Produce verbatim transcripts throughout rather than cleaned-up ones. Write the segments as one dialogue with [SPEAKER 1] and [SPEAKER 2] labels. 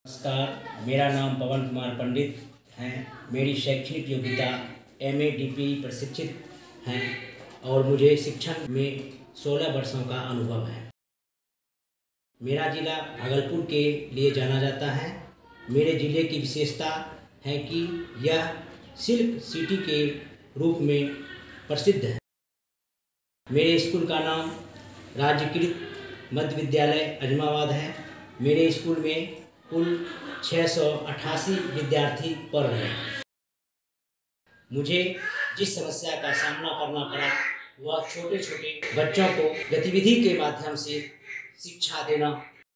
[SPEAKER 1] नमस्कार, मेरा नाम पवन कुमार पंडित है। मेरी शैक्षणिक योग्यता एम ए डी पी प्रशिक्षित हैं और मुझे शिक्षण में सोलह वर्षों का अनुभव है। मेरा ज़िला भागलपुर के लिए जाना जाता है। मेरे ज़िले की विशेषता है कि यह सिल्क सिटी के रूप में प्रसिद्ध है। मेरे स्कूल का नाम राज्यकृत मध्य विद्यालय अजमाबाद है। मेरे स्कूल में कुल छः सौ अट्ठासी विद्यार्थी पढ़ रहे हैं। मुझे जिस समस्या का सामना करना पड़ा वह छोटे छोटे बच्चों को गतिविधि के माध्यम से शिक्षा देना।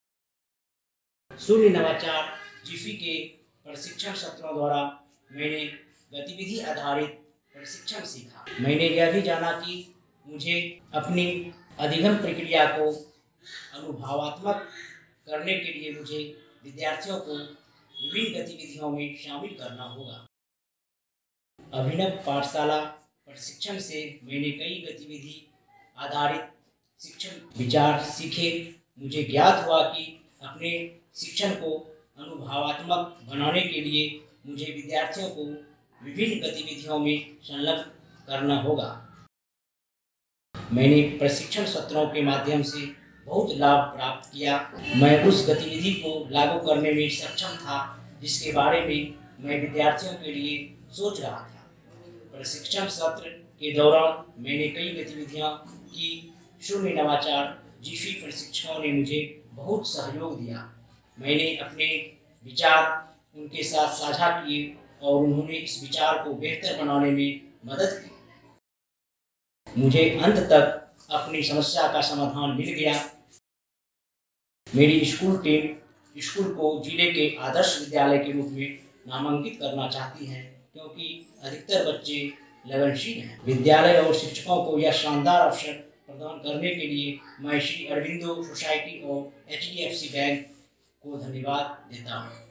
[SPEAKER 1] शून्य नवाचार जीफी के प्रशिक्षण सत्रों द्वारा मैंने गतिविधि आधारित प्रशिक्षण सीखा। मैंने यह भी जाना कि मुझे अपनी अधिगम प्रक्रिया को अनुभवात्मक करने के लिए मुझे विद्यार्थियों को विभिन्न गतिविधियों में शामिल करना होगा। अभिनव पाठशाला प्रशिक्षण से मैंने कई गतिविधि आधारित शिक्षण विचार सीखे। मुझे ज्ञात हुआ कि अपने शिक्षण को अनुभवात्मक बनाने के लिए मुझे विद्यार्थियों को विभिन्न गतिविधियों में संलग्न करना होगा। मैंने प्रशिक्षण सत्रों के माध्यम से बहुत लाभ प्राप्त किया। मैं उस गतिविधि को लागू करने में सक्षम था जिसके बारे में मैं विद्यार्थियों के लिए सोच रहा था। प्रशिक्षण सत्र के दौरान मैंने कई गतिविधियां की। शून्य नवाचार जीफी प्रशिक्षकों ने मुझे बहुत सहयोग दिया। मैंने अपने विचार उनके साथ साझा किए और उन्होंने इस विचार को बेहतर बनाने में मदद की। मुझे अंत तक अपनी समस्या का समाधान मिल गया। मेरी स्कूल टीम स्कूल को जिले के आदर्श विद्यालय के रूप में नामांकित करना चाहती है क्योंकि अधिकतर बच्चे लगनशील हैं। विद्यालय और शिक्षकों को यह शानदार अवसर प्रदान करने के लिए मैं श्री अरविंदो सोसाइटी और H D F C bank को धन्यवाद देता हूँ।